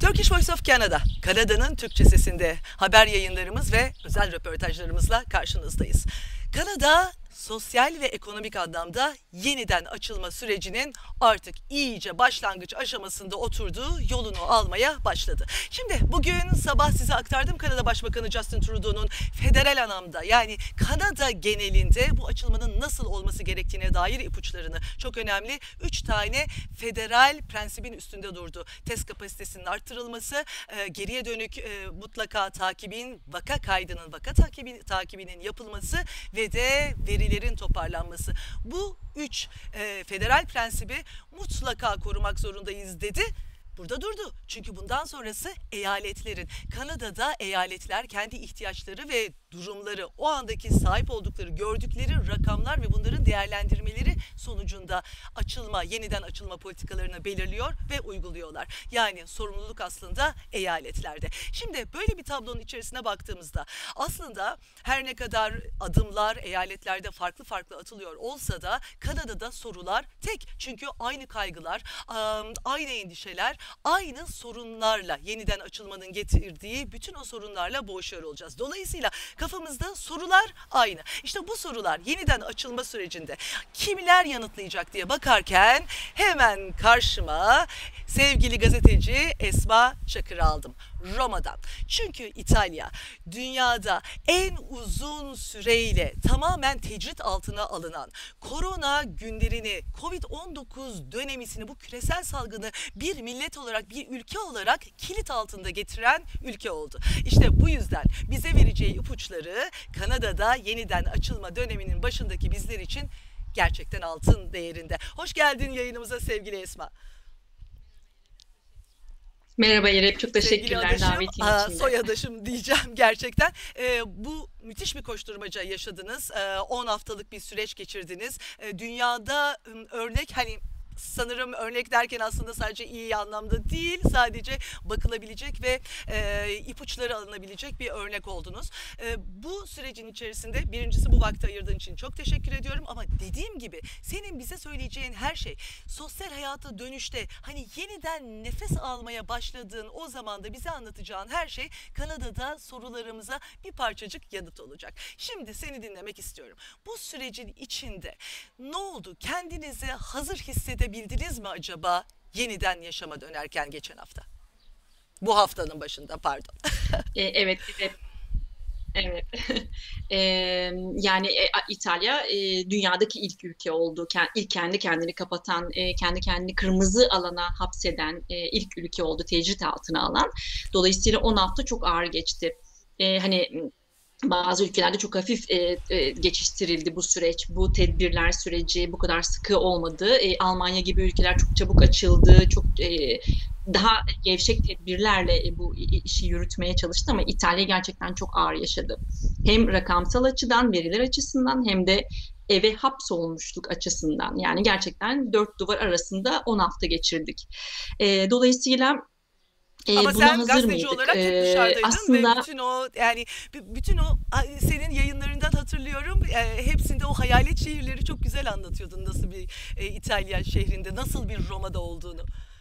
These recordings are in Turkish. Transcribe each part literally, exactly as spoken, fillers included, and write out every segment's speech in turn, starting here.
Turkish Voice of Canada, Kanada'nın Türkçe sesinde haber yayınlarımız ve özel röportajlarımızla karşınızdayız. Kanada, sosyal ve ekonomik anlamda yeniden açılma sürecinin artık iyice başlangıç aşamasında oturduğu yolunu almaya başladı. Şimdi bugün sabah size aktardım, Kanada Başbakanı Justin Trudeau'nun federal anlamda, yani Kanada genelinde bu açılmanın nasıl olması gerektiğine dair ipuçlarını, çok önemli üç tane federal prensibin üstünde durdu. Test kapasitesinin arttırılması, e, geriye dönük e, mutlaka takibin, vaka kaydının, vaka takibi, takibinin yapılması ve de verilerin toparlanması. Bu üç e, federal prensibi mutlaka korumak zorundayız dedi. Burada durdu. Çünkü bundan sonrası eyaletlerin, Kanada'da eyaletler kendi ihtiyaçları ve durumları, o andaki sahip oldukları, gördükleri rakamlar ve bunların değerlendirmeleri sonucunda açılma, yeniden açılma politikalarını belirliyor ve uyguluyorlar. Yani sorumluluk aslında eyaletlerde. Şimdi böyle bir tablonun içerisine baktığımızda aslında her ne kadar adımlar eyaletlerde farklı farklı atılıyor olsa da Kanada'da sorular tek. Çünkü aynı kaygılar, aynı endişeler, aynı sorunlarla, yeniden açılmanın getirdiği bütün o sorunlarla boğuşuyor olacağız. Dolayısıyla kafamızda sorular aynı. İşte bu sorular yeniden açılma sürecinde kimler yanıtlayacak diye bakarken hemen karşıma sevgili gazeteci Esma Çakır'ı aldım. Roma'dan. Çünkü İtalya dünyada en uzun süreyle tamamen tecrit altına alınan korona günlerini, kovid on dokuz dönemisini, bu küresel salgını bir millet olarak, bir ülke olarak kilit altında getiren ülke oldu. İşte bu yüzden bize vereceği ipuçları Kanada'da yeniden açılma döneminin başındaki bizler için gerçekten altın değerinde. Hoş geldin yayınımıza sevgili Esma. Merhaba İrem, çok Sevgili teşekkürler adaşım, davetin aa, için de. soyadaşım diyeceğim gerçekten. Ee, bu müthiş bir koşturmaca yaşadınız. Ee, on haftalık bir süreç geçirdiniz. Ee, dünyada ım, örnek, hani sanırım örnek derken aslında sadece iyi anlamda değil, sadece bakılabilecek ve e, ipuçları alınabilecek bir örnek oldunuz. E, bu sürecin içerisinde birincisi bu vakti ayırdığın için çok teşekkür ediyorum, ama dediğim gibi senin bize söyleyeceğin her şey sosyal hayata dönüşte, hani yeniden nefes almaya başladığın o zamanda bize anlatacağın her şey Kanada'da sorularımıza bir parçacık yanıt olacak. Şimdi seni dinlemek istiyorum. Bu sürecin içinde ne oldu? Kendinizi hazır hissedebildiniz bildiniz mi acaba yeniden yaşama dönerken geçen hafta? Bu haftanın başında, pardon. E, evet, evet, evet. E, yani e, İtalya e, dünyadaki ilk ülke oldu. Kend, ilk kendi kendini kapatan, e, kendi kendini kırmızı alana hapseden e, ilk ülke oldu, tecrit altına alan. Dolayısıyla on hafta çok ağır geçti. E, hani bazı ülkelerde çok hafif e, e, geçiştirildi bu süreç, bu tedbirler süreci bu kadar sıkı olmadı. E, Almanya gibi ülkeler çok çabuk açıldı, çok e, daha gevşek tedbirlerle e, bu işi yürütmeye çalıştı ama İtalya gerçekten çok ağır yaşadı. Hem rakamsal açıdan, veriler açısından hem de eve hapsolmuşluk açısından. Yani gerçekten dört duvar arasında on hafta geçirdik. E, dolayısıyla Ama e, buna sen hazır gazeteci mıydık? olarak hep E, dışarıdaydın ve aslında bütün o, yani bütün o senin yayınlarından hatırlıyorum. E, hepsinde o hayalet şehirleri çok güzel anlatıyordun. Nasıl bir e, İtalya şehrinde, nasıl bir Roma'da olduğunu.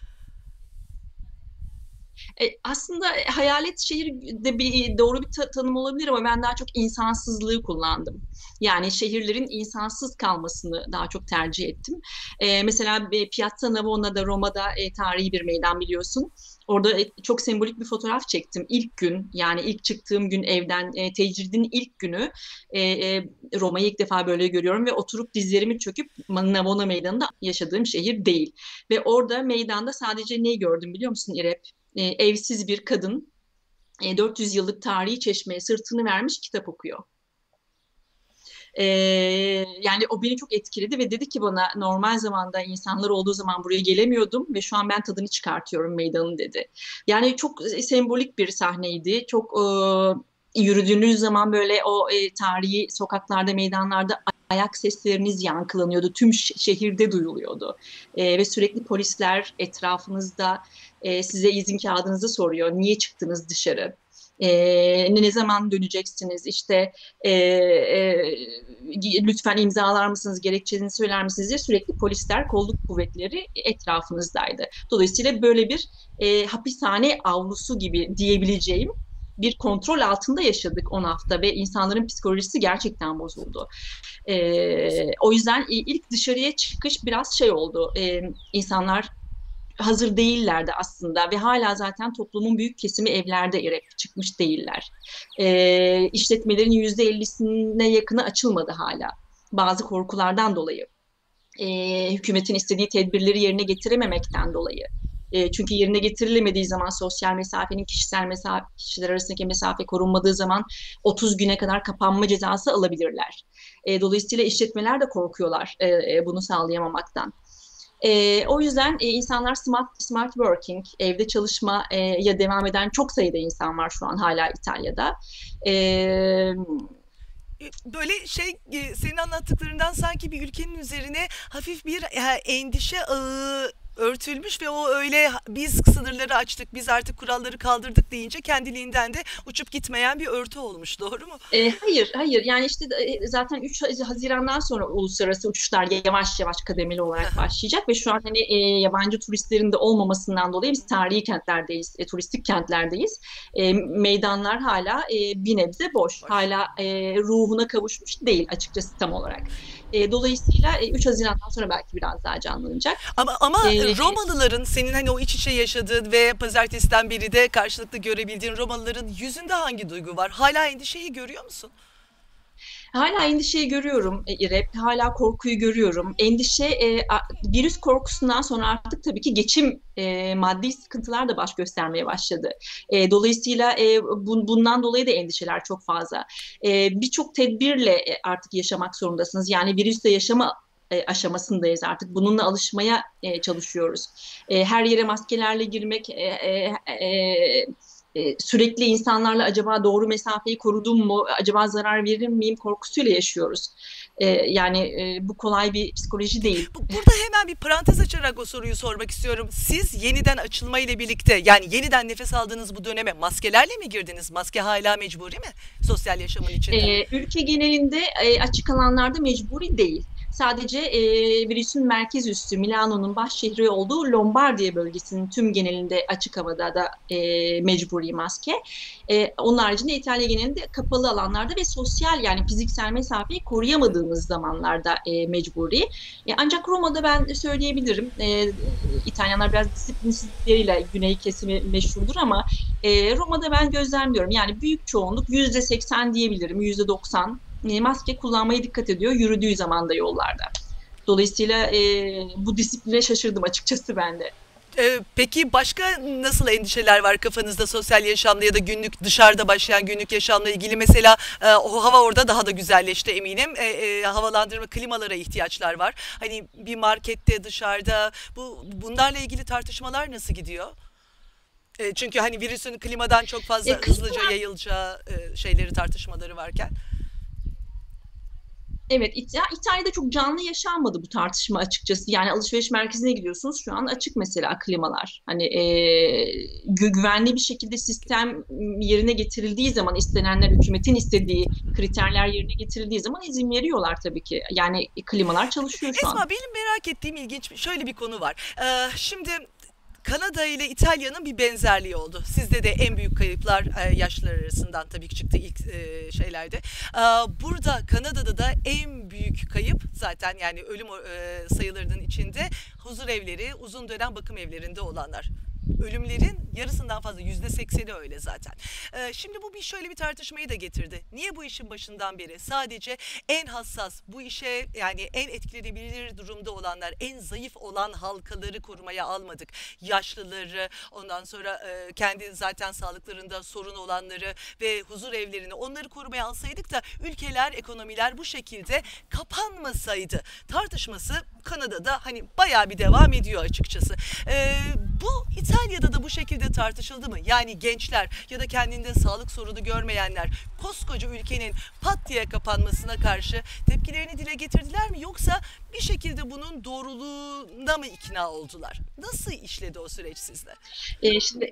E, aslında hayalet şehir de bir doğru bir ta- tanım olabilir ama ben daha çok insansızlığı kullandım. Yani şehirlerin insansız kalmasını daha çok tercih ettim. E, mesela e, Piazza Navona'da Roma'da e, tarihi bir meydan biliyorsun. Orada e, çok sembolik bir fotoğraf çektim. İlk gün, yani ilk çıktığım gün evden, e, tecridin ilk günü e, e, Roma'yı ilk defa böyle görüyorum ve oturup dizlerimi çöküp Navona Meydanı'nda yaşadığım şehir değil. Ve orada meydanda sadece neyi gördüm biliyor musun İrem? E, evsiz bir kadın e, dört yüz yıllık tarihi çeşmeye sırtını vermiş kitap okuyor. E, Yani o beni çok etkiledi ve dedi ki bana normal zamanda insanlar olduğu zaman buraya gelemiyordum ve şu an ben tadını çıkartıyorum meydanın dedi. Yani çok sembolik bir sahneydi. Çok e, yürüdüğünüz zaman böyle o e, tarihi sokaklarda, meydanlarda ayak sesleriniz yankılanıyordu. Tüm şehirde duyuluyordu. E, ve sürekli polisler etrafınızda e, size izin kağıdınızı soruyor. Niye çıktınız dışarı? E, ne zaman döneceksiniz? İşte e, e, lütfen imzalar mısınız, gerekçenizi söyler misiniz diye sürekli polisler, kolluk kuvvetleri etrafınızdaydı. Dolayısıyla böyle bir e, hapishane avlusu gibi diyebileceğim bir kontrol altında yaşadık on hafta ve insanların psikolojisi gerçekten bozuldu. E, o yüzden ilk dışarıya çıkış biraz şey oldu. E, insanlar hazır değillerdi aslında ve hala zaten toplumun büyük kesimi evlerde İrek çıkmış değiller. E, işletmelerin yüzde ellisine yakını açılmadı hala. Bazı korkulardan dolayı. E, hükümetin istediği tedbirleri yerine getirememekten dolayı. E, çünkü yerine getirilemediği zaman sosyal mesafenin kişisel mesafe, kişiler arasındaki mesafe korunmadığı zaman otuz güne kadar kapanma cezası alabilirler. E, dolayısıyla işletmeler de korkuyorlar e, e, bunu sağlayamamaktan. E, o yüzden e, insanlar smart, smart working, evde çalışmaya e, devam eden çok sayıda insan var şu an hala İtalya'da. E, Böyle şey, senin anlattıklarından sanki bir ülkenin üzerine hafif bir endişe ağı örtülmüş ve o öyle biz sınırları açtık, biz artık kuralları kaldırdık deyince kendiliğinden de uçup gitmeyen bir örtü olmuş. Doğru mu? E, hayır, hayır. Yani işte e, zaten üç Haziran'dan sonra uluslararası uçuşlar yavaş yavaş kademeli olarak başlayacak ve şu an hani e, yabancı turistlerin de olmamasından dolayı biz tarihi kentlerdeyiz, e, turistik kentlerdeyiz. E, meydanlar hala e, bir nebze boş. boş. Hala e, ruhuna kavuşmuş değil açıkçası tam olarak. E, dolayısıyla e, üç Haziran'dan sonra belki biraz daha canlanacak. Ama ama ee, Romalıların, senin hani o iç içe yaşadığın ve pazartesiden beri de karşılıklı görebildiğin Romalıların yüzünde hangi duygu var? Hala endişeyi görüyor musun? Hala endişeyi görüyorum İrep, hala korkuyu görüyorum. Endişe, e, virüs korkusundan sonra artık tabii ki geçim, e, maddi sıkıntılar da baş göstermeye başladı. E, dolayısıyla e, bu, bundan dolayı da endişeler çok fazla. E, Birçok tedbirle artık yaşamak zorundasınız. Yani virüsle yaşama e, aşamasındayız artık. Bununla alışmaya e, çalışıyoruz. E, her yere maskelerle girmek, e, e, e, sürekli insanlarla acaba doğru mesafeyi korudum mu, acaba zarar verir miyim korkusuyla yaşıyoruz. Ee, yani e, bu kolay bir psikoloji değil. Burada hemen bir parantez açarak o soruyu sormak istiyorum. Siz yeniden açılma ile birlikte, yani yeniden nefes aldığınız bu döneme maskelerle mi girdiniz? Maske hala mecburi mi sosyal yaşamın içinde? Ee, ülke genelinde e, açık alanlarda mecburi değil. Sadece e, virüsün merkez üssü Milano'nun baş şehri olduğu Lombardiya bölgesinin tüm genelinde açık havada da e, mecburi maske. E, onun haricinde İtalya genelinde kapalı alanlarda ve sosyal yani fiziksel mesafeyi koruyamadığınız zamanlarda e, mecburi. E, ancak Roma'da ben söyleyebilirim, e, İtalyanlar biraz disiplinsizlikleriyle güney kesimi meşhurdur ama e, Roma'da ben gözlemliyorum. Yani büyük çoğunluk yüzde seksen diyebilirim, yüzde doksan maske kullanmaya dikkat ediyor yürüdüğü zaman da yollarda. Dolayısıyla e, bu disipline şaşırdım açıkçası ben de. Ee, peki başka nasıl endişeler var kafanızda sosyal yaşamla ya da günlük dışarıda başlayan günlük yaşamla ilgili? Mesela e, o hava orada daha da güzelleşti eminim. E, e, havalandırma, klimalara ihtiyaçlar var. Hani bir markette, dışarıda bu bunlarla ilgili tartışmalar nasıl gidiyor? E, çünkü hani virüsün klimadan çok fazla e, hızlıca yayılacağı e, şeyleri tartışmaları varken. Evet, İtalya'da çok canlı yaşanmadı bu tartışma açıkçası. Yani alışveriş merkezine gidiyorsunuz şu an açık mesela klimalar. Hani e, gü güvenli bir şekilde sistem yerine getirildiği zaman istenenler hükümetin istediği kriterler yerine getirildiği zaman izin veriyorlar tabii ki. Yani klimalar çalışıyor şu Esma, an. Esma benim merak ettiğim ilginç şöyle bir konu var. Ee, şimdi Kanada ile İtalya'nın bir benzerliği oldu. Sizde de en büyük kayıplar yaşlılar arasından tabii ki çıktı ilk şeylerde. Burada Kanada'da da en büyük kayıp zaten yani ölüm sayılarının içinde huzur evleri, uzun dönem bakım evlerinde olanlar. Ölümlerin yarısından fazla, yüzde sekseni öyle zaten. Ee, şimdi bu bir şöyle bir tartışmayı da getirdi. Niye bu işin başından beri sadece en hassas, bu işe yani en etkilenebilir durumda olanlar, en zayıf olan halkaları korumaya almadık? Yaşlıları, ondan sonra e, kendi zaten sağlıklarında sorun olanları ve huzur evlerini, onları korumaya alsaydık da ülkeler, ekonomiler bu şekilde kapanmasaydı tartışması Kanada'da hani bayağı bir devam ediyor açıkçası. Ee, bu İtalya'da da bu şekilde tartışıldı mı? Yani gençler ya da kendinde sağlık sorunu görmeyenler koskoca ülkenin pat diye kapanmasına karşı tepkilerini dile getirdiler mi? Yoksa bir şekilde bunun doğruluğuna mı ikna oldular? Nasıl işledi o süreç sizde? Ee, şimdi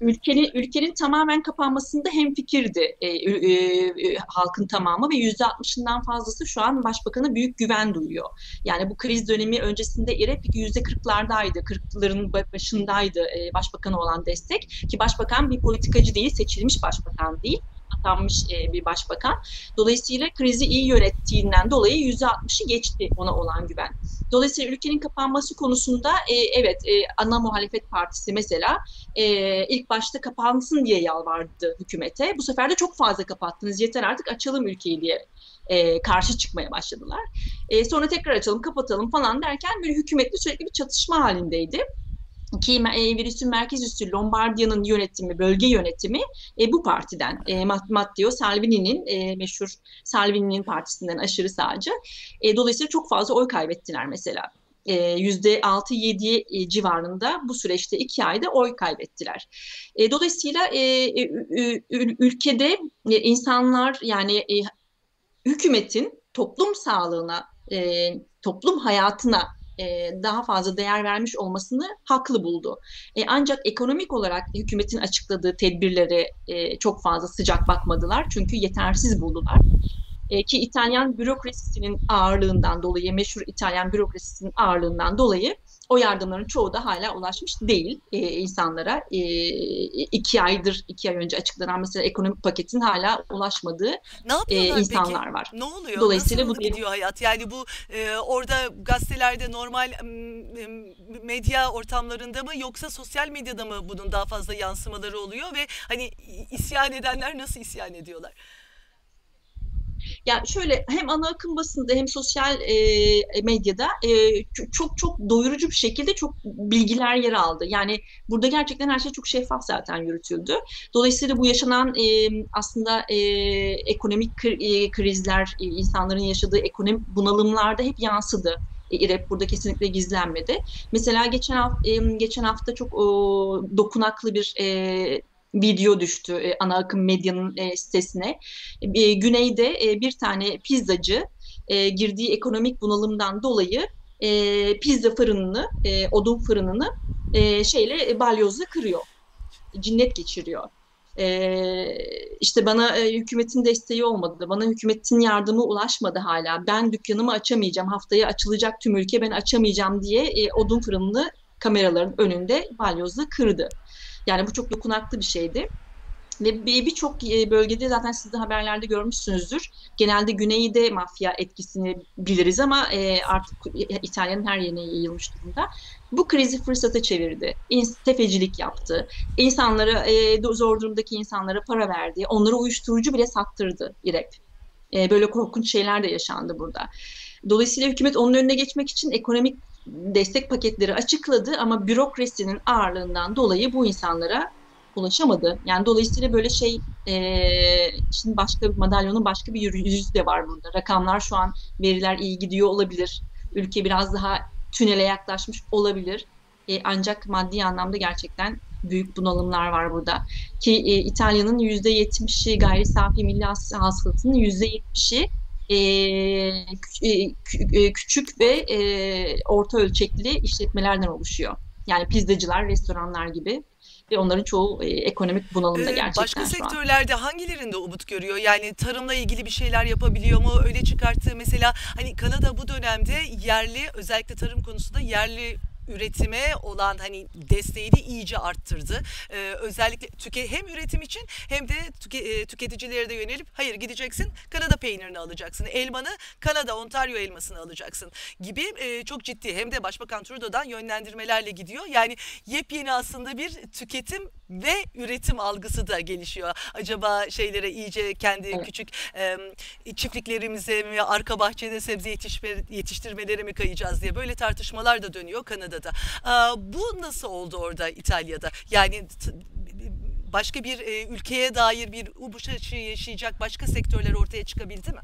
ülkenin ülkenin tamamen kapanmasında hemfikirdi e, e, e, halkın tamamı ve yüzde altmışından fazlası şu an başbakana büyük güven duyuyor. Yani bu kriz dönemi öncesinde İrep yüzde kırklardaydı, kırkların başındaydı e, başbakana olan destek ki başbakan bir politikacı değil, seçilmiş başbakan değil, atanmış e, bir başbakan. Dolayısıyla krizi iyi yönettiğinden dolayı yüzde altmışı geçti ona olan güven. Dolayısıyla ülkenin kapanması konusunda e, evet e, ana muhalefet partisi mesela e, ilk başta kapansın diye yalvardı hükümete. Bu sefer de çok fazla kapattınız, yeter artık açalım ülkeyi diye e, karşı çıkmaya başladılar. E, sonra tekrar açalım, kapatalım falan derken böyle hükümetle sürekli bir çatışma halindeydi. Ki e, virüsün merkez üssü Lombardiya'nın yönetimi, bölge yönetimi e, bu partiden. E, Matteo Salvini'nin, e, meşhur Salvini'nin partisinden aşırı sağcı. E, dolayısıyla çok fazla oy kaybettiler mesela. yüzde altı yedi civarında bu süreçte iki ayda oy kaybettiler. E, dolayısıyla e, ülkede e, insanlar yani e, hükümetin toplum sağlığına, e, toplum hayatına e, daha fazla değer vermiş olmasını haklı buldu. E, ancak ekonomik olarak hükümetin açıkladığı tedbirlere e, çok fazla sıcak bakmadılar çünkü yetersiz buldular. E, ki İtalyan bürokrasisinin ağırlığından dolayı, meşhur İtalyan bürokrasisinin ağırlığından dolayı o yardımların çoğu da hala ulaşmış değil e, insanlara. E, iki aydır, iki ay önce açıklanan mesela ekonomik paketin hala ulaşmadığı Ne e, yapıyorlar peki? insanlar var. Ne oluyor? Dolayısıyla Nasıl bu benim gidiyor hayat? Yani bu e, orada gazetelerde normal m, medya ortamlarında mı yoksa sosyal medyada mı bunun daha fazla yansımaları oluyor ve hani isyan edenler nasıl isyan ediyorlar? Ya şöyle hem ana akım basında hem sosyal e, medyada e, çok çok doyurucu bir şekilde çok bilgiler yer aldı. Yani burada gerçekten her şey çok şeffaf zaten yürütüldü. Dolayısıyla bu yaşanan e, aslında e, ekonomik kri- e, krizler, e, insanların yaşadığı ekonomik bunalımlarda hep yansıdı. E, İREP burada kesinlikle gizlenmedi. Mesela geçen hafta, geçen hafta çok o, dokunaklı bir e, video düştü e, ana akım medyanın e, sitesine. E, güneyde e, bir tane pizzacı e, girdiği ekonomik bunalımdan dolayı e, pizza fırınını, e, odun fırınını e, şeyle e, balyozla kırıyor. Cinnet geçiriyor. E, işte bana e, hükümetin desteği olmadı, bana hükümetin yardımı ulaşmadı hala. Ben dükkanımı açamayacağım, haftaya açılacak tüm ülke ben açamayacağım diye e, odun fırınını kameraların önünde balyozla kırdı. Yani bu çok dokunaklı bir şeydi. Ve birçok bölgede zaten siz de haberlerde görmüşsünüzdür. Genelde güneyde mafya etkisini biliriz ama artık İtalya'nın her yerine yayılmış durumda. Bu krizi fırsata çevirdi. Tefecilik yaptı. İnsanlara, zor durumdaki insanlara para verdi. Onlara uyuşturucu bile sattırdı İREP. Böyle korkunç şeyler de yaşandı burada. Dolayısıyla hükümet onun önüne geçmek için ekonomik destek paketleri açıkladı ama bürokrasinin ağırlığından dolayı bu insanlara ulaşamadı. Yani dolayısıyla böyle şey e, şimdi başka madalyonun başka bir yüzü de var burada. Rakamlar şu an veriler iyi gidiyor olabilir. Ülke biraz daha tünele yaklaşmış olabilir. E, ancak maddi anlamda gerçekten büyük bunalımlar var burada. Ki e, İtalya'nın yüzde yetmişi gayri safi milli hasılatının yüzde yetmişi e, kü- küçük ve e, orta ölçekli işletmelerden oluşuyor. Yani pizzacılar, restoranlar gibi ve onların çoğu e, ekonomik bunalımda Ee, başka gerçekten şu an. sektörlerde hangilerinde umut görüyor? Yani tarımla ilgili bir şeyler yapabiliyor mu? Öyle çıkarttığı mesela hani Kanada bu dönemde yerli özellikle tarım konusunda yerli üretime olan hani desteğini iyice arttırdı. Ee, özellikle tüke hem üretim için hem de tüke, e, tüketicilere de yönelip hayır gideceksin Kanada peynirini alacaksın. Elmanı Kanada Ontario elmasını alacaksın gibi e, çok ciddi hem de Başbakan Trudeau'dan yönlendirmelerle gidiyor. Yani yepyeni aslında bir tüketim ve üretim algısı da gelişiyor. Acaba şeylere iyice kendi Evet. küçük e, çiftliklerimize mi arka bahçede sebze yetişme, yetiştirmelere mi kayacağız diye böyle tartışmalar da dönüyor Kanada'da. Aa, bu nasıl oldu orada İtalya'da? Yani t- başka bir e, ülkeye dair bir ubuş açığı yaşayacak başka sektörler ortaya çıkabildi mi?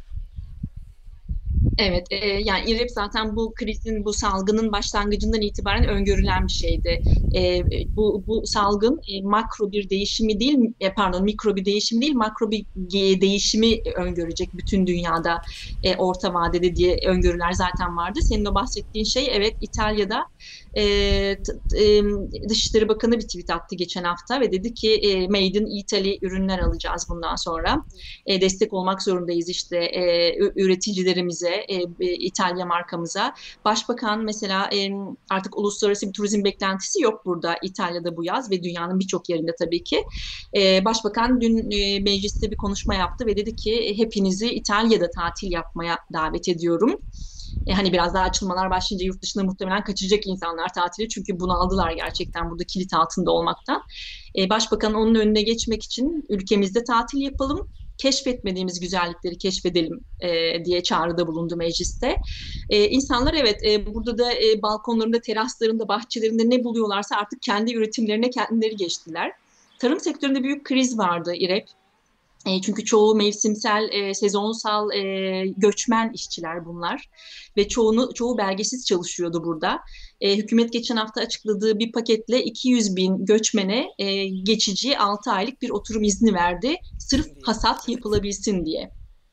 Evet, e, yani İREP zaten bu krizin, bu salgının başlangıcından itibaren öngörülen bir şeydi. E, bu, bu salgın e, makro bir değişimi değil, e, pardon mikro bir değişim değil, makro bir ge- değişimi öngörecek bütün dünyada e, orta vadede diye öngörüler zaten vardı. Senin o bahsettiğin şey evet İtalya'da E, e, Dışişleri Bakanı bir tweet attı geçen hafta ve dedi ki e, Made in Italy ürünler alacağız bundan sonra. E, destek olmak zorundayız işte e, üreticilerimize, e, e, İtalya markamıza. Başbakan mesela e, artık uluslararası bir turizm beklentisi yok burada İtalya'da bu yaz ve dünyanın birçok yerinde tabii ki. E, Başbakan dün e, mecliste bir konuşma yaptı ve dedi ki hepinizi İtalya'da tatil yapmaya davet ediyorum. E, hani biraz daha açılmalar başlayınca yurt dışında muhtemelen kaçacak insanlar tatili çünkü bunu aldılar gerçekten burada kilit altında olmaktan. E, Başbakan onun önüne geçmek için ülkemizde tatil yapalım, keşfetmediğimiz güzellikleri keşfedelim e, diye çağrıda bulundu mecliste. E, insanlar evet e, burada da e, balkonlarında, teraslarında, bahçelerinde ne buluyorlarsa artık kendi üretimlerine kendileri geçtiler. Tarım sektöründe büyük kriz vardı İrek. E, çünkü çoğu mevsimsel, e, sezonsal e, göçmen işçiler bunlar ve çoğunu çoğu belgesiz çalışıyordu burada. E, hükümet geçen hafta açıkladığı bir paketle iki yüz bin göçmene e, geçici altı aylık bir oturum izni verdi. Sırf Diye. hasat Evet. yapılabilsin diye.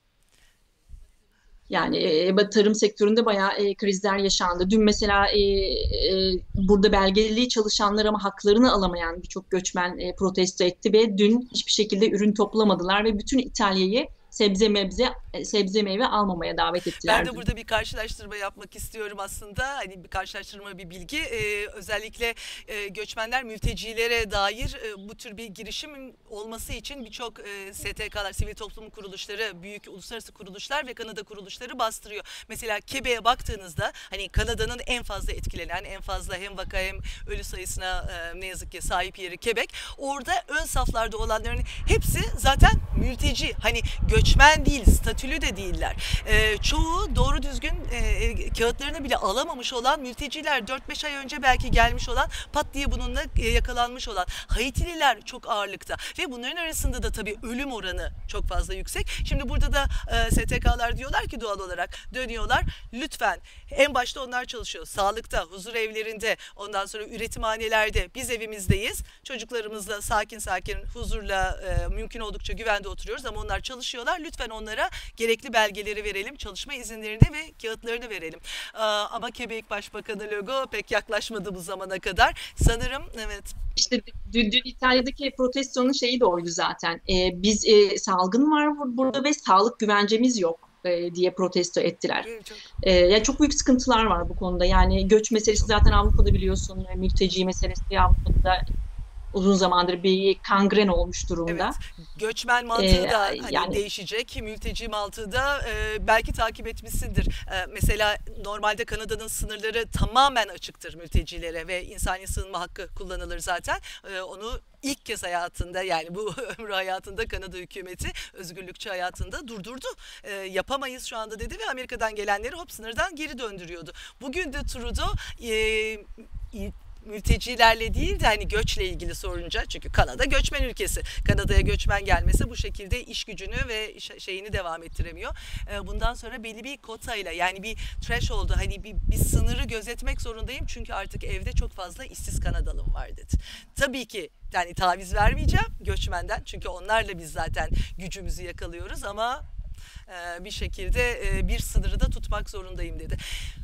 Yani e, tarım sektöründe bayağı e, krizler yaşandı. Dün mesela e, e, burada belgeli çalışanlar ama haklarını alamayan birçok göçmen e, protesto etti ve dün hiçbir şekilde ürün toplamadılar ve bütün İtalya'yı sebze mebze e, sebze meyve almamaya davet Ben ettiler de dün. burada bir karşılaştırma yapmak istiyorum aslında. Hani bir karşılaştırma, bir bilgi. Ee, özellikle e, göçmenler, mültecilere dair e, bu tür bir girişim olması için birçok e, S T K'lar, sivil toplum kuruluşları, büyük uluslararası kuruluşlar ve Kanada kuruluşları bastırıyor. Mesela Quebec'e baktığınızda hani Kanada'nın en fazla etkilenen, en fazla hem vaka hem ölü sayısına e, ne yazık ki sahip yeri Quebec. Orada ön saflarda olanların hepsi zaten mülteci. Hani göçmen değil, statülü de değiller. E, çoğu doğru düzgün e, kağıtlarını bile alamamış olan mülteciler, dört beş ay önce belki gelmiş olan, pat diye bununla e, yakalanmış olan Haitililer çok ağırlıkta ve bunların arasında da tabii ölüm oranı çok fazla yüksek. Şimdi burada da e, S T K'lar diyorlar ki doğal olarak dönüyorlar. Lütfen, en başta onlar çalışıyor. Sağlıkta, huzur evlerinde, ondan sonra üretimhanelerde, biz evimizdeyiz. Çocuklarımızla sakin sakin, huzurla, e, mümkün oldukça güvende oturuyoruz ama onlar çalışıyorlar. Lütfen onlara gerekli belgeleri verelim, çalışma izinlerini ve kağıtlarını verelim. Ee, ama Quebec Başbakanı Legault pek yaklaşmadı bu zamana kadar. Sanırım evet. İşte dün, dün İtalya'daki protestonun şeyi de oydu zaten. E, biz e, salgın var burada ve sağlık güvencemiz yok e, diye protesto ettiler. Çok, E, yani çok büyük sıkıntılar var bu konuda. Yani göç meselesi çok. zaten Avrupa'da biliyorsun, mülteci meselesi Avrupa'da uzun zamandır bir kangren olmuş durumda. Evet, göçmen mantığı E, da hani Yani değişecek, mülteci mantığı da e, belki takip etmişsindir. E, mesela normalde Kanada'nın sınırları tamamen açıktır mültecilere ve insani sığınma hakkı kullanılır zaten. E, onu ilk kez hayatında, yani bu ömrü hayatında Kanada hükümeti özgürlükçü hayatında durdurdu. E, yapamayız şu anda dedi ve Amerika'dan gelenleri hop sınırdan geri döndürüyordu. Bugün de Trudeau e, mültecilerle değil de hani göçle ilgili sorunca, çünkü Kanada göçmen ülkesi. Kanada'ya göçmen gelmesi bu şekilde iş gücünü ve şeyini devam ettiremiyor. Bundan sonra belli bir kotayla, yani bir threshold'u, hani bir, bir sınırı gözetmek zorundayım çünkü artık evde çok fazla işsiz Kanadalım var dedi. Tabii ki yani taviz vermeyeceğim göçmenden çünkü onlarla biz zaten gücümüzü yakalıyoruz ama bir şekilde bir sınırı da tutmak zorundayım dedi.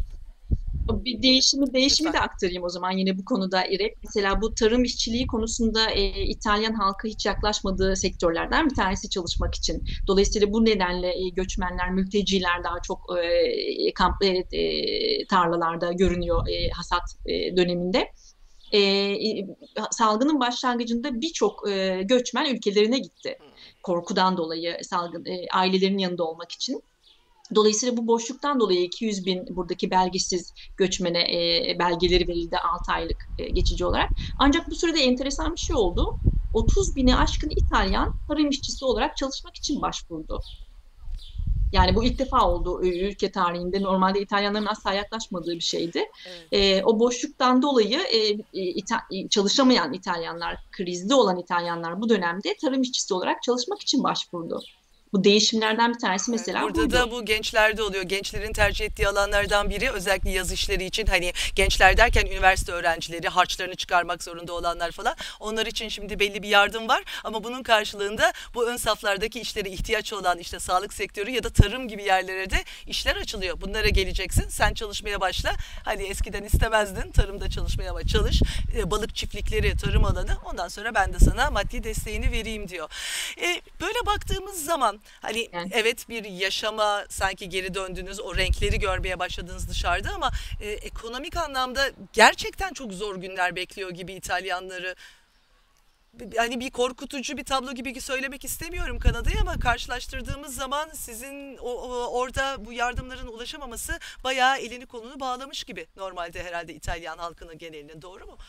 bir değişimi değişimi Lütfen. de aktarayım o zaman yine bu konuda İrek. Mesela bu tarım işçiliği konusunda e, İtalyan halkı hiç yaklaşmadığı sektörlerden bir tanesi çalışmak için. Dolayısıyla bu nedenle e, göçmenler, mülteciler daha çok e, kamp e, e, tarlalarda görünüyor e, hasat e, döneminde. E, e, Salgının başlangıcında birçok e, göçmen ülkelerine gitti. Korkudan dolayı salgın e, ailelerin yanında olmak için. Dolayısıyla bu boşluktan dolayı iki yüz bin buradaki belgesiz göçmene e, belgeleri verildi altı aylık e, geçici olarak. Ancak bu sürede enteresan bir şey oldu. otuz bini aşkın İtalyan tarım işçisi olarak çalışmak için başvurdu. Yani bu ilk defa oldu ülke tarihinde. Normalde İtalyanların asla yaklaşmadığı bir şeydi. Evet. E, o boşluktan dolayı e, İta- çalışamayan İtalyanlar, krizde olan İtalyanlar bu dönemde tarım işçisi olarak çalışmak için başvurdu. Bu değişimlerden bir tanesi Evet, mesela burada da buydu. bu gençlerde oluyor. Gençlerin tercih ettiği alanlardan biri özellikle yaz işleri için, hani gençler derken üniversite öğrencileri, harçlarını çıkarmak zorunda olanlar falan. Onlar için şimdi belli bir yardım var ama bunun karşılığında bu ön saflardaki işlere ihtiyaç olan işte sağlık sektörü ya da tarım gibi yerlere de işler açılıyor. Bunlara geleceksin. Sen çalışmaya başla. Hani eskiden istemezdin tarımda çalışmaya, ama çalış. E, balık çiftlikleri, tarım alanı. Ondan sonra ben de sana maddi desteğini vereyim diyor. E, böyle baktığımız zaman hani Yani evet, bir yaşama sanki geri döndünüz, o renkleri görmeye başladınız dışarıda, ama e, ekonomik anlamda gerçekten çok zor günler bekliyor gibi İtalyanları. Hani bir korkutucu bir tablo gibi söylemek istemiyorum Kanada'yı, ama karşılaştırdığımız zaman sizin o, o- orada bu yardımların ulaşamaması bayağı elini kolunu bağlamış gibi normalde herhalde İtalyan halkının genelinin, doğru mu?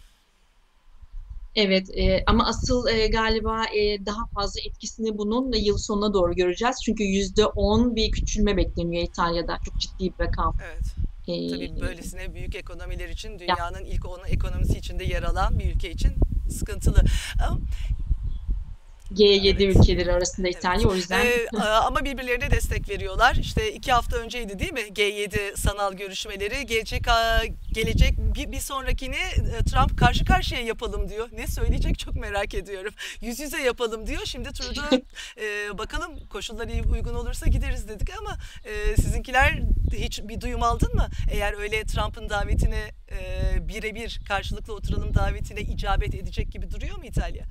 evet, e, ama asıl e, galiba e, daha fazla etkisini bunun yıl sonuna doğru göreceğiz. Çünkü yüzde on bir küçülme bekleniyor İtalya'da. Çok ciddi bir rakam. Evet. E, Tabii böylesine büyük ekonomiler için, ya, dünyanın ilk on ekonomisi içinde yer alan bir ülke için sıkıntılı. Ama G yedi evet. ülkeleri arasında Evet. İtalya o yüzden. Ee, ama birbirlerine destek veriyorlar. İşte iki hafta önceydi değil mi? G yedi sanal görüşmeleri. Gelecek gelecek bir, bir sonrakini e, Trump karşı karşıya yapalım diyor. Ne söyleyecek çok merak ediyorum. Yüz yüze yapalım diyor. Şimdi Trudeau e, bakalım koşullar iyi uygun olursa gideriz dedik, ama e, sizinkiler hiç bir duyum aldın mı? Eğer öyle Trump'ın davetine e, birebir karşılıklı oturalım davetine icabet edecek gibi duruyor mu İtalya?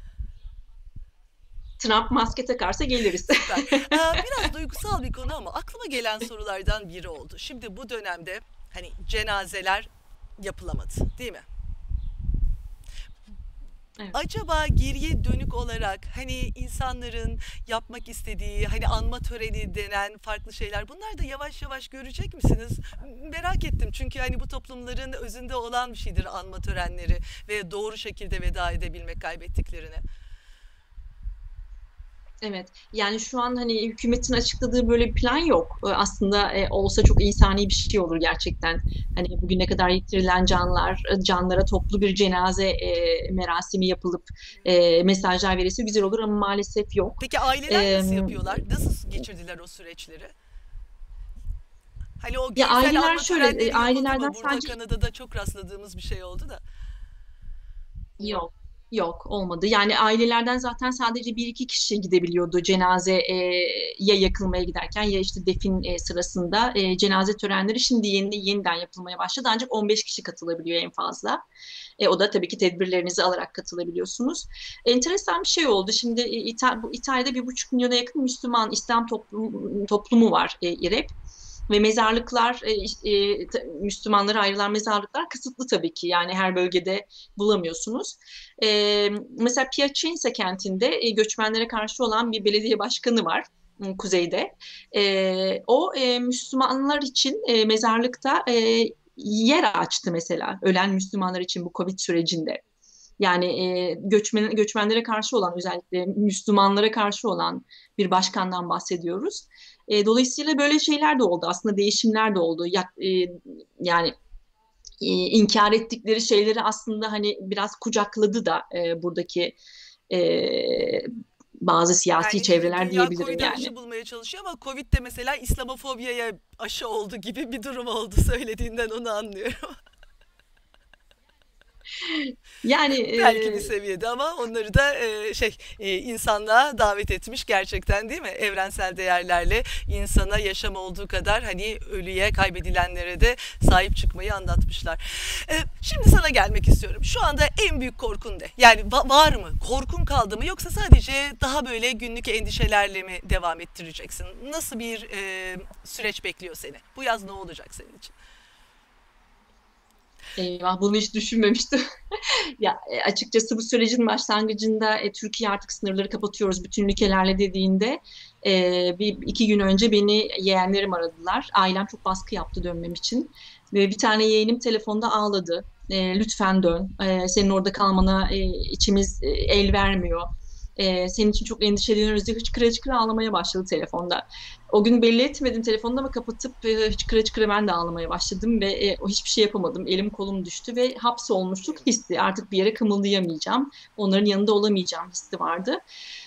Trump maske takarsa geliriz. Süper. Ee, biraz duygusal bir konu ama aklıma gelen sorulardan biri oldu. Şimdi bu dönemde hani cenazeler yapılamadı, değil mi? Evet. Acaba geriye dönük olarak hani insanların yapmak istediği hani anma töreni denen farklı şeyler, bunlar da yavaş yavaş görecek misiniz? Merak ettim, çünkü hani bu toplumların özünde olan bir şeydir anma törenleri ve doğru şekilde veda edebilmek kaybettiklerine. Evet. Yani şu an hani hükümetin açıkladığı böyle bir plan yok. Ee, Aslında e, olsa çok insani bir şey olur gerçekten. Hani bugüne kadar yitirilen canlar, e, canlara toplu bir cenaze e, merasimi yapılıp e, mesajlar verilse güzel olur ama maalesef yok. Peki aileler Ee, nasıl yapıyorlar? Nasıl geçirdiler o süreçleri? Hani o Ya geleneksel aileler alma şöyle, e, törenleri yapıldı ailelerden mı? Burada sadece Kanada'da çok rastladığımız bir şey oldu da. yok. Yok olmadı. Yani ailelerden zaten sadece bir iki kişi gidebiliyordu cenaze e, ya yakılmaya giderken ya işte defin e, sırasında. E, cenaze törenleri şimdi yeni, yeniden yapılmaya başladı ancak on beş kişi katılabiliyor en fazla. E, o da tabii ki tedbirlerinizi alarak katılabiliyorsunuz. Enteresan bir şey oldu. Şimdi e, İta- bu İtalya'da bir buçuk milyona yakın Müslüman İslam toplum, toplumu var e, İREP. Ve mezarlıklar, e, e, Müslümanlara ayrılan mezarlıklar kısıtlı tabii ki. Yani her bölgede bulamıyorsunuz. E, Mesela Piacenza kentinde e, göçmenlere karşı olan bir belediye başkanı var kuzeyde. E, o e, Müslümanlar için e, mezarlıkta e, yer açtı mesela ölen Müslümanlar için bu Covid sürecinde. Yani e, göçmen, göçmenlere karşı olan özellikle Müslümanlara karşı olan bir başkandan bahsediyoruz. E, dolayısıyla böyle şeyler de oldu. Aslında değişimler de oldu. Ya, e, yani e, inkar ettikleri şeyleri aslında hani biraz kucakladı da e, buradaki e, bazı siyasi Yani dü- çevreler dünya diyebilirim Covid'e yani. aşı bulmaya çalışıyor, ama Covid de mesela İslamofobiyaya aşı oldu gibi bir durum oldu, söylediğinden onu anlıyorum. Yani Belki bir e, seviyede, ama onları da e, şey e, insanlığa davet etmiş gerçekten, değil mi? Evrensel değerlerle insana yaşam olduğu kadar hani ölüye, kaybedilenlere de sahip çıkmayı anlatmışlar. E, şimdi sana gelmek istiyorum. Şu anda en büyük korkun ne? Yani va- var mı? Korkun kaldı mı? Yoksa sadece daha böyle günlük endişelerle mi devam ettireceksin? Nasıl bir e, süreç bekliyor seni? Bu yaz ne olacak senin için? eyvah bunu hiç düşünmemiştim. Ya e, açıkçası bu sürecin başlangıcında e, Türkiye artık sınırları kapatıyoruz bütün ülkelerle dediğinde e, bir iki gün önce beni yeğenlerim aradılar. Ailem çok baskı yaptı dönmem için. Ve bir tane yeğenim telefonda ağladı. E, lütfen dön. E, senin orada kalmana e, içimiz e, el vermiyor. E, senin için çok endişeleniyoruz diye hıçkıra hıçkıra ağlamaya başladı telefonda. O gün belli etmedim telefonda ama kapatıp e, hıçkıra hıçkıra ben de ağlamaya başladım ve e, o hiçbir şey yapamadım. Elim kolum düştü ve hapsolmuşluk hissi. Artık bir yere kımıldayamayacağım. Onların yanında olamayacağım hissi vardı.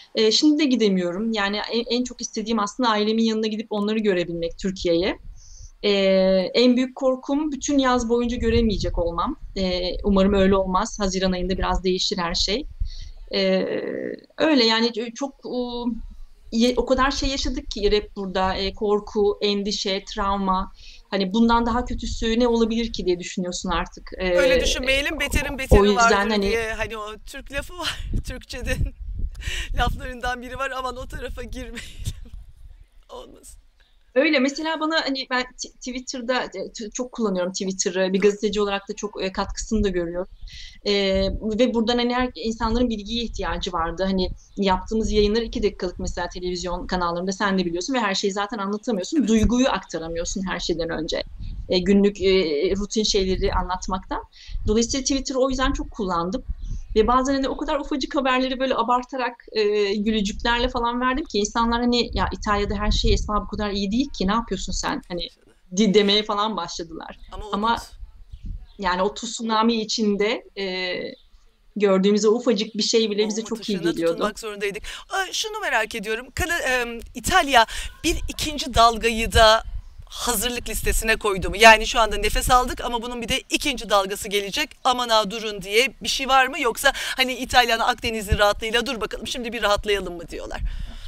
E, şimdi de gidemiyorum. Yani en, en çok istediğim aslında ailemin yanına gidip onları görebilmek Türkiye'ye. E, En büyük korkum bütün yaz boyunca göremeyecek olmam. E, umarım öyle olmaz. Haziran ayında biraz değişir her şey. E, Öyle yani çok o, o kadar şey yaşadık ki hep burada. E, korku, endişe, travma. Hani bundan daha kötüsü ne olabilir ki diye düşünüyorsun artık. E, Öyle düşünmeyelim, beterin o beteri yüzden vardır hani diye, hani o Türk lafı var. Türkçe'de laflarından biri var, aman o tarafa girmeyelim. Olmasın. öyle mesela bana hani ben t- Twitter'da e, t- çok kullanıyorum Twitter'ı. Bir gazeteci olarak da çok e, katkısını da görüyorum. E, Ve buradan hani her, insanların bilgiye ihtiyacı vardı. Hani yaptığımız yayınlar iki dakikalık mesela televizyon kanallarında sen de biliyorsun ve her şeyi zaten anlatamıyorsun. Evet. Duyguyu aktaramıyorsun her şeyden önce. E, günlük e, rutin şeyleri anlatmaktan. Dolayısıyla Twitter'ı o yüzden çok kullandım. Ve bazen hani o kadar ufacık haberleri böyle abartarak e, gülücüklerle falan verdim ki insanlar hani ya İtalya'da her şey Esma bu kadar iyi değil ki ne yapıyorsun sen hani di- demeye falan başladılar. Ama Ama umut. yani o tsunami içinde e, gördüğümüz o ufacık bir şey bile O bize umut çok iyi ışığına geliyordu. tutunmak zorundaydık. Aa, şunu merak ediyorum. Kana, e, İtalya bir ikinci dalgayı da hazırlık listesine koydu mu? Yani şu anda nefes aldık ama bunun bir de ikinci dalgası gelecek. Aman ha durun diye bir şey var mı? Yoksa hani İtalyan Akdeniz'in rahatlığıyla dur bakalım şimdi bir rahatlayalım mı diyorlar.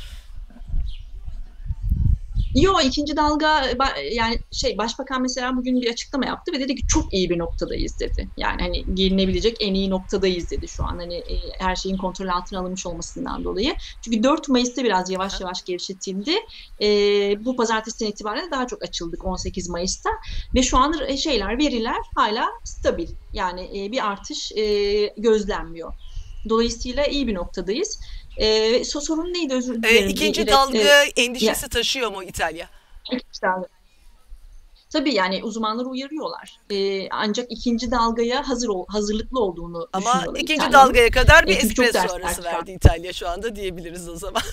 Yo ikinci dalga yani şey başbakan mesela bugün bir açıklama yaptı ve dedi ki çok iyi bir noktadayız dedi. Yani hani gelinebilecek en iyi noktadayız dedi şu an hani e, her şeyin kontrol altına alınmış olmasından dolayı. Çünkü dört Mayıs'ta biraz yavaş Aha. yavaş gevşetildi. E, Bu pazartesiden itibaren daha çok açıldık on sekiz Mayıs'ta ve şu an e, şeyler veriler hala stabil. Yani e, bir artış e, gözlenmiyor. Dolayısıyla iyi bir noktadayız. E, sorun neydi özür E, dilerim. ikinci İrep, e, dalga ya, endişesi taşıyor mu İtalya? tabii yani uzmanlar uyarıyorlar. Ee, ancak ikinci dalgaya hazır ol, hazırlıklı olduğunu Ama düşünüyorlar ikinci İtalya'nın. dalgaya kadar bir E, çünkü çok espresso dersler arası çıkar. verdi İtalya şu anda diyebiliriz o zaman.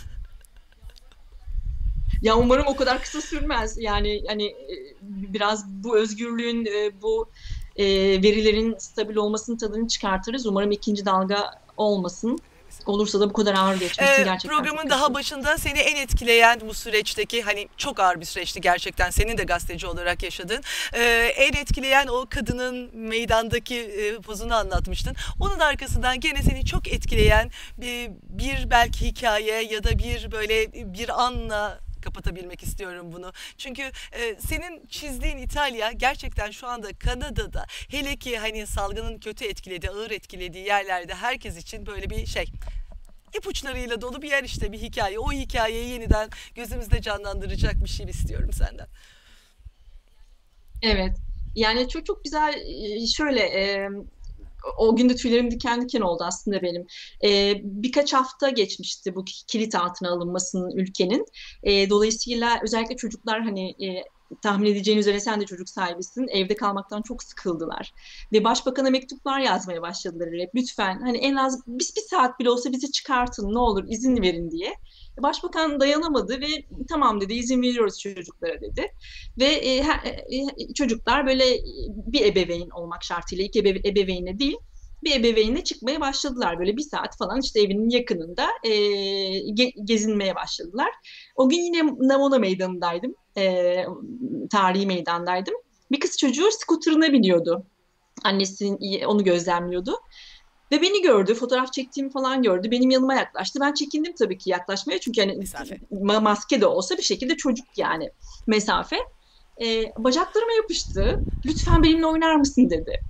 Ya umarım o kadar kısa sürmez. Yani hani e, biraz bu özgürlüğün, e, bu e, verilerin stabil olmasının tadını çıkartırız. Umarım ikinci dalga olmasın. Olursa da bu kadar ağır geçmesin. Ee, Gerçekten çok programın daha kötü. başında seni en etkileyen bu süreçteki, hani çok ağır bir süreçti gerçekten, senin de gazeteci olarak yaşadın. Ee, en etkileyen o kadının meydandaki e, pozunu anlatmıştın. Onun arkasından gene seni çok etkileyen bir, bir belki hikaye ya da bir böyle bir anla kapatabilmek istiyorum bunu. Çünkü e, senin çizdiğin İtalya gerçekten şu anda Kanada'da, hele ki hani salgının kötü etkilediği, ağır etkilediği yerlerde herkes için böyle bir şey, ipuçlarıyla dolu bir yer, işte bir hikaye. O hikayeyi yeniden gözümüzde canlandıracak bir şey istiyorum senden. Evet. Yani çok çok güzel e, şöyle e, o gün de tüylerim diken diken oldu aslında benim. Ee, birkaç hafta geçmişti bu kilit altına alınmasının ülkenin. Ee, dolayısıyla özellikle çocuklar hani e, tahmin edeceğin üzere sen de çocuk sahibisin. Evde kalmaktan çok sıkıldılar. Ve başbakana mektuplar yazmaya başladılar hep. Lütfen hani en az bir, bir saat bile olsa bizi çıkartın ne olur izin verin diye. Başbakan dayanamadı ve tamam dedi izin veriyoruz çocuklara dedi. Ve e, e, çocuklar böyle bir ebeveyn olmak şartıyla iki ebe, ebeveynle değil bir ebeveynle çıkmaya başladılar. Böyle bir saat falan işte evinin yakınında e, ge- gezinmeye başladılar. O gün yine Navona Meydanı'ndaydım. E, tarihi meydandaydım. Bir kız çocuğu skuterına biniyordu. Annesi onu gözlemliyordu. Ve beni gördü, fotoğraf çektiğimi falan gördü. Benim yanıma yaklaştı. Ben çekindim tabii ki yaklaşmaya. Çünkü hani Mesafe. maske de olsa bir şekilde çocuk yani mesafe. E, bacaklarıma yapıştı. Lütfen benimle oynar mısın dedi.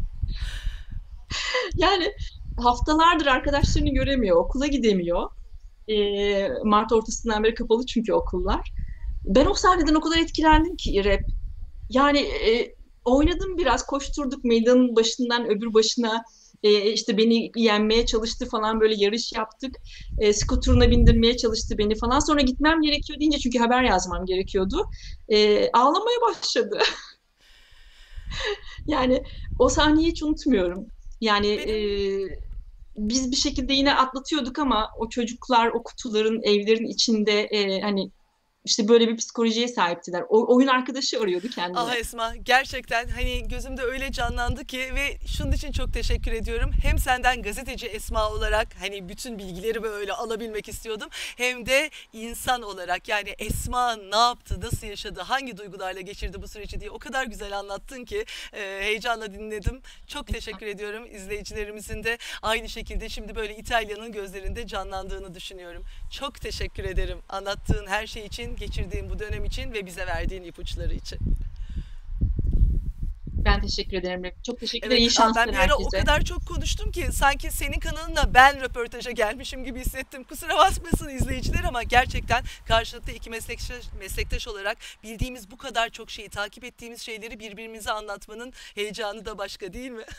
Yani haftalardır arkadaşlarını göremiyor, okula gidemiyor. Ee, Mart ortasından beri kapalı çünkü okullar. Ben o sahneden o kadar etkilendim ki İrep. Yani e, oynadım biraz, koşturduk meydanın başından öbür başına. E, işte beni yenmeye çalıştı falan böyle yarış yaptık. E, skuturuna bindirmeye çalıştı beni falan. Sonra gitmem gerekiyor deyince çünkü haber yazmam gerekiyordu. E, ağlamaya başladı. Yani o sahneyi hiç unutmuyorum. Yani e, Benim biz bir şekilde yine atlatıyorduk ama o çocuklar o kutuların evlerin içinde e, hani işte böyle bir psikolojiye sahiptiler. O, oyun arkadaşı arıyordu Ah kendine. Esma, gerçekten hani gözümde öyle canlandı ki ve şunun için çok teşekkür ediyorum. Hem senden gazeteci Esma olarak hani bütün bilgileri böyle alabilmek istiyordum. Hem de insan olarak yani Esma ne yaptı, nasıl yaşadı, hangi duygularla geçirdi bu süreci diye o kadar güzel anlattın ki e, heyecanla dinledim. Çok teşekkür ediyorum. İzleyicilerimizin de aynı şekilde şimdi böyle İtalya'nın gözlerinde canlandığını düşünüyorum. Çok teşekkür ederim anlattığın her şey için, geçirdiğin bu dönem için ve bize verdiğin ipuçları için. Ben teşekkür ederim. Çok teşekkürler. Evet, İyi ben şanslar bir ara o herkese. kadar çok konuştum ki sanki senin kanalına ben röportaja gelmişim gibi hissettim. Kusura bakmasın izleyiciler ama gerçekten karşılıklı iki meslektaş, meslektaş olarak bildiğimiz bu kadar çok şeyi, takip ettiğimiz şeyleri birbirimize anlatmanın heyecanı da başka değil mi?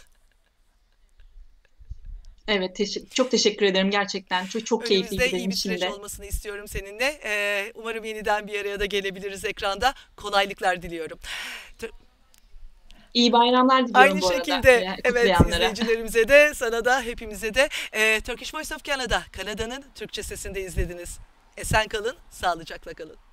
Evet, teşekkür, çok teşekkür ederim gerçekten. Çok çok Önümüzde keyifliydi iyi benim bir için süreç de. olmasını istiyorum seninle. Ee, umarım yeniden bir araya da gelebiliriz ekranda. Kolaylıklar diliyorum. İyi bayramlar diliyorum Aynı bu arada şekilde e, evet kutlayanlara. izleyicilerimize de sana da hepimize de e, Turkish Voice of Canada, Kanada'nın Türkçe sesinde izlediniz. Esen kalın, sağlıcakla kalın.